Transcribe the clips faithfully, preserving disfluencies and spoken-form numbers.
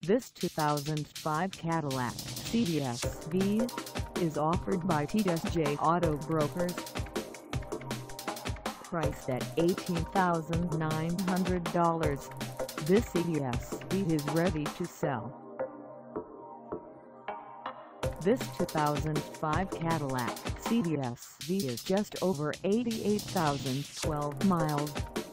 This two thousand five Cadillac C T S V is offered by T S J Auto Brokers. Priced at eighteen thousand nine hundred dollars, this C T S V is ready to sell. This two thousand five Cadillac C T S V is just over eighty-eight thousand twelve miles.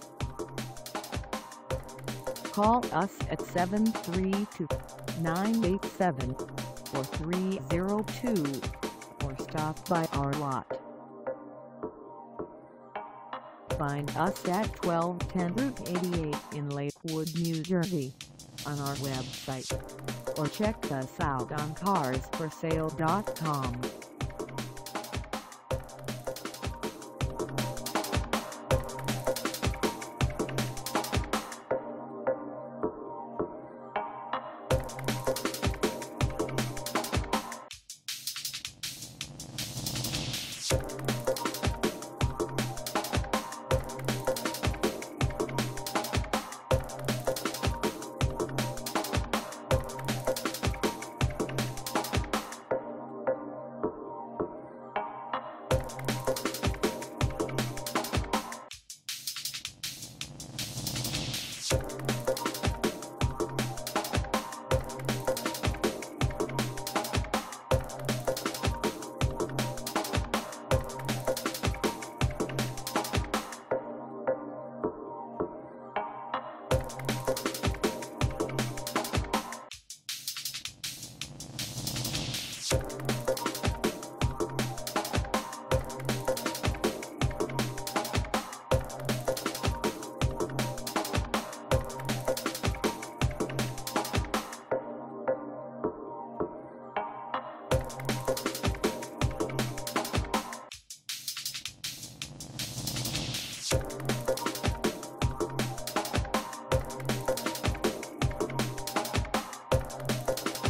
Call us at seven three two, nine eight seven, four three zero two or stop by our lot. Find us at twelve ten Route eighty-eight in Lakewood, New Jersey, on our website, or check us out on cars for sale dot com. You